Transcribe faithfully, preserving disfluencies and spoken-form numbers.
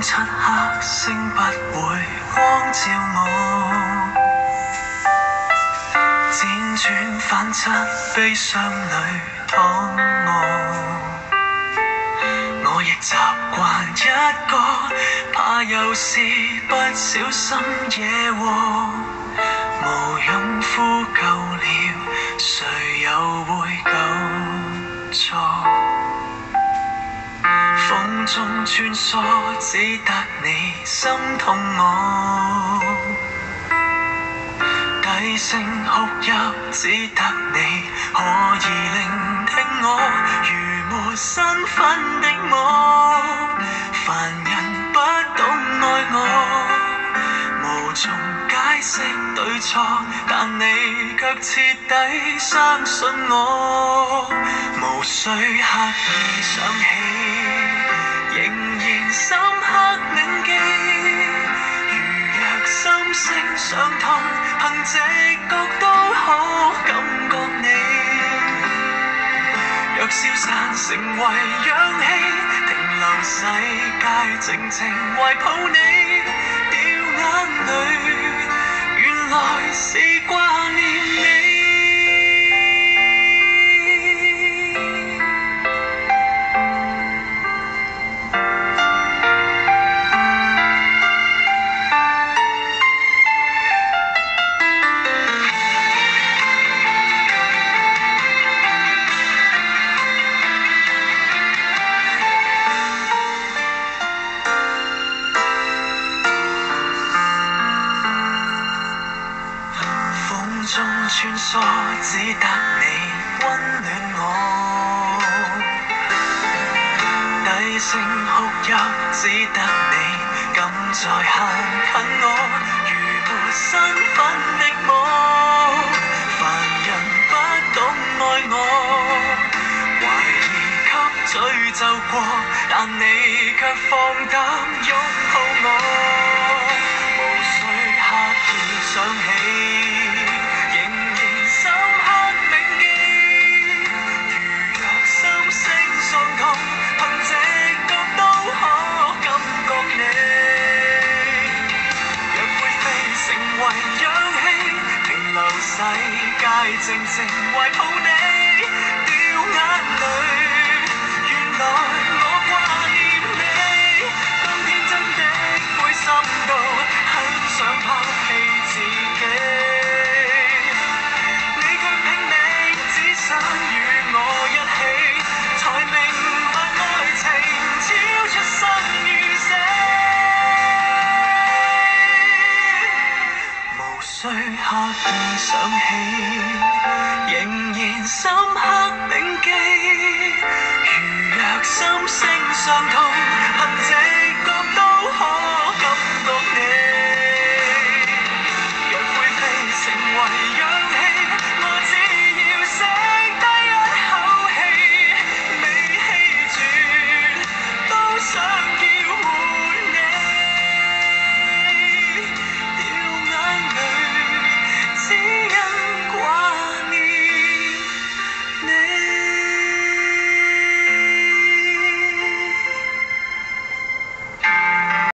漆黑，星不會光照我。輾轉反側，悲傷裏躺臥。我亦習慣一個，怕有時不小心惹禍。無用呼救了，誰又會救助？風中穿梭，只得你心痛我。低聲哭泣，只得你可以聆聽我。如沒身份的我，凡人不懂愛我，無從解釋對錯，但你卻徹底相信我。無需刻意想起，仍然深刻銘記。如若心聲傷痛，憑直覺都可感覺你。若消散成為氧氣，停留世界靜靜懷抱你，掉眼淚，原來是掛念你。穿梭，只得你溫暖我。低聲哭泣，只得你敢再行近我。如沒身份的我，凡人不懂愛我。懷疑給詛咒過，但你卻放膽擁抱我。無需刻意想起，世界靜靜懷抱你，掉眼淚，原來我掛念你。當天真的灰心到很想拋棄自己，你卻拼命只想與我一起，才明白愛情超出生與死。無需刻意想起，仍然深刻銘記。如若心聲傷痛，